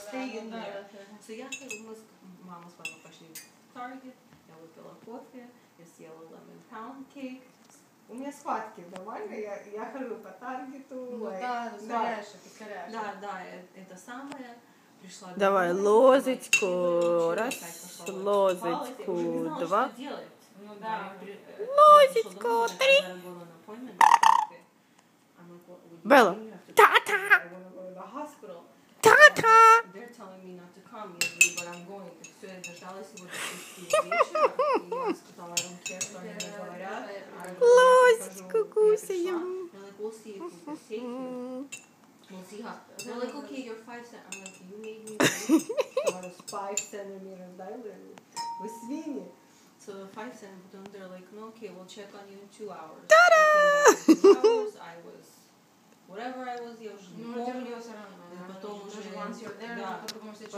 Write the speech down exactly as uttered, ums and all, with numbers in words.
stay in there. So я, мы с мамой с папой пошли в Target, я выпила кофе, я съела lemon pound cake. У меня схватки нормально, я, я хожу по Таргету. Ну like, да, ускоряешь, ускоряешь. Да, да, это самое. Пришла Давай домой, лозочку, раз, пошла, лозочку, уже не знала, два. что делать. Ну да. Лозочку, три. Белла, та-та, та-та. They're telling me not to come usually, but I'm going. Все, я дождалась его до шести вечера, и я сказала, I don't care, что они мне говорят. Лозочку кусаем. They're like, we'll see if we can take you. We'll see how. They're like, okay, you're five cent. I'm like, you made me wait. I was five centimeters dilated. Вы свиньи. So five cent, but then they're like, no, okay, we'll check on you in two hours. Ta-da! Two hours, I was, whatever I was, я уже не Ну, помню. все равно. Потом уже, once you're there, да.